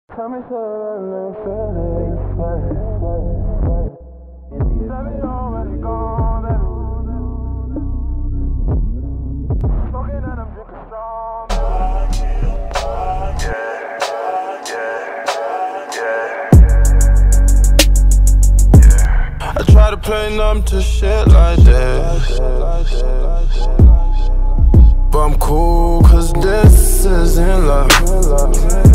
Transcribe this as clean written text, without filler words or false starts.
Tell me so I'm not feeling fine. Baby, already gone, baby. Smoking and I'm drinking strong. Yeah. I try to play numb to shit like this, but I'm cool cause this isn't love.